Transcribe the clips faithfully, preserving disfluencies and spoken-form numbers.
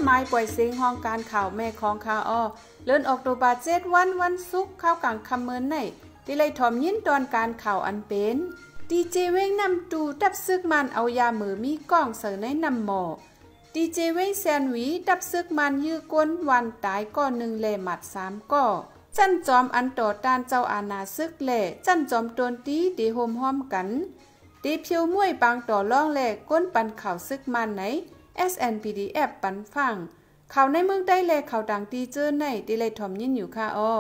หมายปล่อยเสียงห้องการข่าวแม่ของคาออเลื่อนออกตัวบาเจ็ดวันวันศุกร์เข้ากลางคำเมินในที่ไล่ถอมยินตอนการข่าวอันเป็นดีเจเว้งนำตูดับซึกมันเอายามือมีกล้องเสในนำหมอดีเจเว้งแซนวีดับซึกมันยื้อก้นวันตายก่อหนึ่งแลหมัดสามก่อจันจอมอันต่อต้านเจ้าอาณาซึกแหล่จันจอมตนตีดีโฮมห้อมกันดีเพียวมวยบางต่อล่องแหล่ก้นปันข่าวซึกมันไหน เอส แอนด์ พี ดี เอฟ ปันฟังข่าวในเมืองได้แลข่าวดังตีเจอในดีเลยถอมยินอยู่ค่ะอ้อ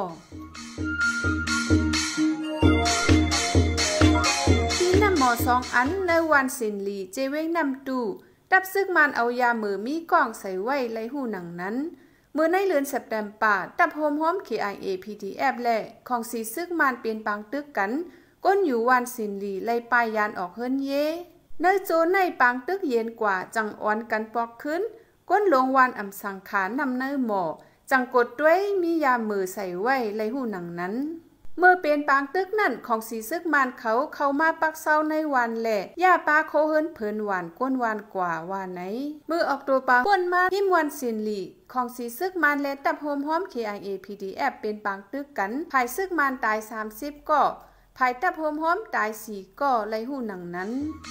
ที่นำหมอสองอันในวันสินลีเจเว้งนำตูดับซึกมันเอายามือมีกล้องใส่ไว้ไล่หูหนังนั้นเมื่อในเลือนเซปเทมเบอร์ดับโฮมห้อม เค ไอ เอ พี ดี เอฟ และของสีซึกมันเป็นปางตึกกันก้นอยู่วันสินลีไล่ปายยานออกเฮิรนเยเนยโจในปางตึกเย็นกว่าจังอ่อนกันปอกขึ้นก้นลงวันอ่ำสังขารนำเนยหมอจังกดด้วยมียามือใส่ไว้ไล่หูหนังนั้นเมื่อเป็นปางตึกนั่นของสีซึกมันเขาเข้ามาปักเศร้าในวันแหละย่าปาโคเฮิรนเพิ่นหวานก้นวานกว่าว่าไหนเมื่อออกตัวปาก้นมาพิมวันสินลีของสีซึกมันและตับโฮมห้อม เค ไอ เอ พี ดี เอฟ เป็นปางตึกกันภายซึกมันตายสามสิบก่อภายตับโฮมห้อมตายสี่ก่อไล่หูหนังนั้น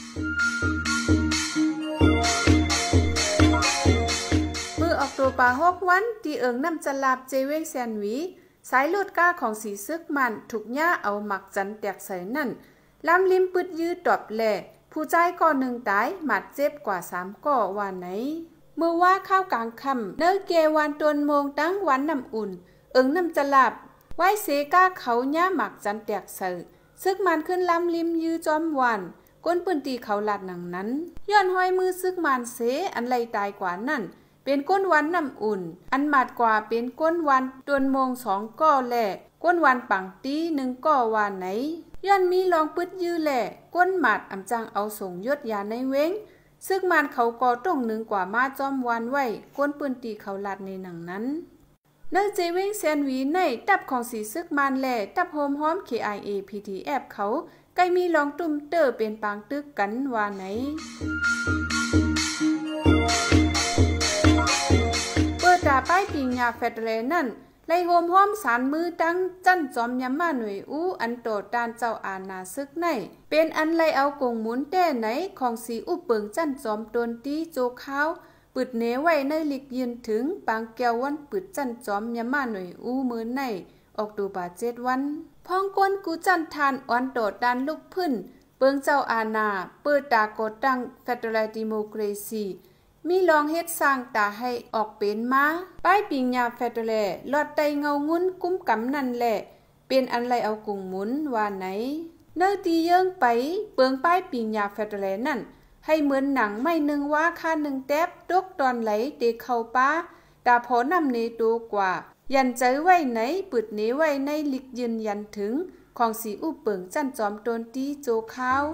เมื่อออกตัวปาหกวันที่เอิงนำจะลาบเจเวงแซนวีสายลูดก้าของสีซึกมันถูกย่าเอาหมักจันแตกใส่นั่นลำลิมปึดยืดตอบแหล่ผู้ใจก่อหนึ่งตายหมัดเจ็บกว่าสามก่อว่าไหนเมื่อว่าข้าวกลางค่ำเนื้อเกวันตนโมงตั้งวันน้ำอุ่นเอิงน้ำจะลาบไว้เสก้าเขาย่าหมักจันแตกใส่ซึกมันขึ้นลำลิมยืดจอมวันก้นปืนตีเขาหลัดหนังนั้นย้อนห้อยมือซึกมันเสอันไรตายกว่านั่นเป็นก้นวันน้ำอุ่นอันหมาดกว่าเป็นก้นวันตวนโมงสองก้อแหล่ก้นวันปังตีหนึ่งก้อวานไหนย้อนมีลองปึดยื้อแหล่ก้นหมาดอำจังเอาส่งยศยาในเว้งซึกมันเขาก่อตรงหนึ่งกว่ามาจอมวันไว้ก้นปืนตีเขาหลัดในหนังนั้นเนื้อเจเว้งแซนวีในตับของสีซึกมันแหล่ตับโฮมห้อม เค ไอ เอ พี ดี เอฟ เขาใกล้มีลองตุ้มเตอเป็นปางตึกกันว่าไหนตาป้ายปิงยาเฟดเรนั่นไล่โฮมห้อมสารมือตั้งจั่นจอมยำมาหน่วยอู้อันโตตานเจ้าอาณาซึกในเป็นอันไล่เอากงหมุนแต่ไหนของสีอุเปิงจั่นจอมตนตีโจข้าวปึดเนไว้ในลิกยืนถึงปางแก้ววันปึดจั่นจอมยำมาหน่วยอู้มือในออกดูบาเจ็ดวันพ้องก้นกูจั่นทานอ่อนโตตานลุกพื้นเปิงเจ้าอาณาเปิดตาโกตั้งเฟดเรลดิโมคราซีมีลองเฮ็ดสร้างตาให้ออกเป็นมาป้ายปิงยาเฟดเรลอดไตเงางุ้นกุ้มกำนั่นแหละเป็นอันไรเอากุงหมุนว่าไหนเนื้อตีเยื่องไปเปิงป้ายปิงยาเฟดเรนั่นให้เหมือนหนังไม่หนึ่งว่าค่าหนึ่งแต๊บตกตอนไหลเตเข้าป้าตาพอนำเนตัวกว่ายันใจไว้ไหนปึดเนไว้ในลิกยืนยันถึงของสีอุเปิงจั่นจอมตนตีโจข้าว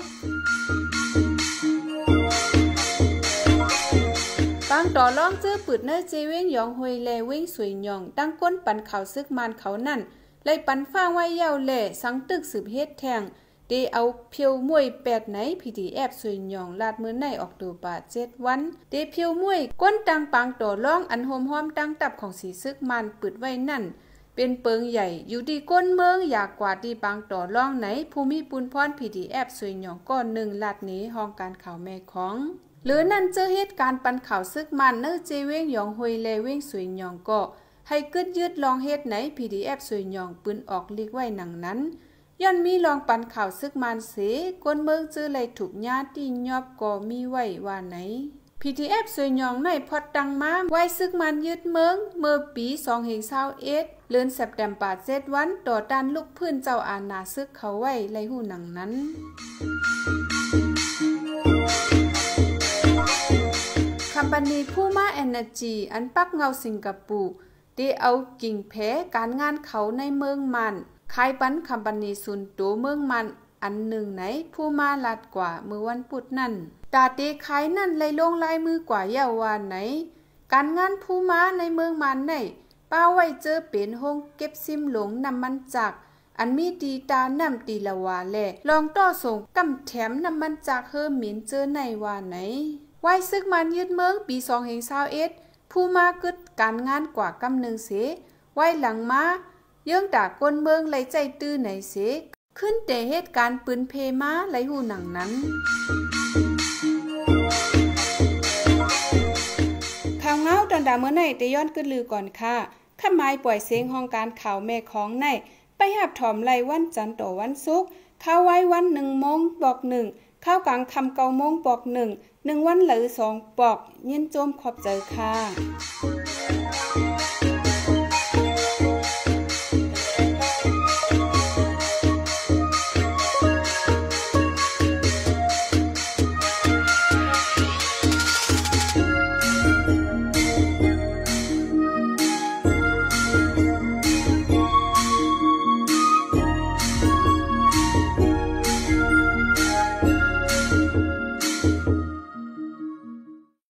บางต่อล่องเจอปืดเนื้อเจเว้งยองหวยแลเว้งสวยยองตั้งก้นปันเขาซึกมันเขานั่นเลยปันฟ้างไว้เย้าแหล่สังตึกสืบเฮ็ดแทงเดเอาเพียวมวยแปดไหน พี ดี เอฟ สวยยองลาดมือในออกตัวบาทเจ็ดวันเดเพียวมวยก้นตังปังต่อล่องอันโฮมห้อมตั้งตับของสีซึกมันปืดไว้นั่นเป็นเปิงใหญ่อยู่ดีก้นเมืองอยากกว่าดีบางต่อล่องไหนภูมิปุนพร พี ดี เอฟ สวยยองก้อนหนึ่งลาดนี้ห้องการข่าวแม่ของหรือนั่นเจอเหตุการณ์ปันข่าวซึกมันเนื้อเจเว้งยองหวยเลเว้งสวยยองก็ให้กึดยืดลองเฮ็ดไหน พี ดี เอฟ สวยยองปืนออกลีกไว้หนังนั้นย้อนมีลองปันข่าวซึกมันเสก้นเมืองเจอเลยถูกญาติยอบก็มีไว้ว่าไหน พี ดี เอฟ สวยยองในพอดดังมาไว้ซึกมันยึดเมืองเมื่อปีสองพันยี่สิบเอ็ดเดือนเซปเทมเบอร์เจ็ดวันต่อต้านลูกพื้นเจ้าอาณาซึกเขาไว้ไล่หูหนังนั้นคัมปานีผู้มาเอเนอร์จีอันปักเงาสิงคโปร์ได้เอากิ่งแพ้การงานเขาในเมืองมันขายปันคัมปานีซุนโตเมืองมันอันหนึ่งไหนผู้มาลัดกว่าเมื่อวันพุธนั่นตาเตขายนั่นเลยลงลายมือกว่าเยาวานไหนการงานผู้มาในเมืองมันในป้าไว้เจอเป็นห้องเก็บซิมหลงนำมันจากอันมีตีตานำตีละวาแหละลองต่อส่งกำแถมนำมันจากเฮอหมินเจอในว่าไหนไว้ซึกมันยึดเมืองปีสองพันยี่สิบเอ็ดผู้มากึดการงานกว่ากำนึงเสไว้หลังมาเยื่องตาก้นเมืองไหลใจตื้อไหนเสขึ้นแต่เหตุการณ์ปืนเพมาไหลหูหนังนั้นข่าวเงาดันดาเมื่อไหนแต่ย้อนกึดลือก่อนค่ะข้าไม้ปล่อยเสียงห้องการข่าวแม่ของในไปหับถอมไล่วันจันทร์ต่อวันศุกร์ข้าวไว้วันหนึ่งโมงบอกหนึ่งข้าวกลางคำเก้าโมงบอกหนึ่งหนึ่งวันหรือสองบอกยินโจมขอบใจค่ะ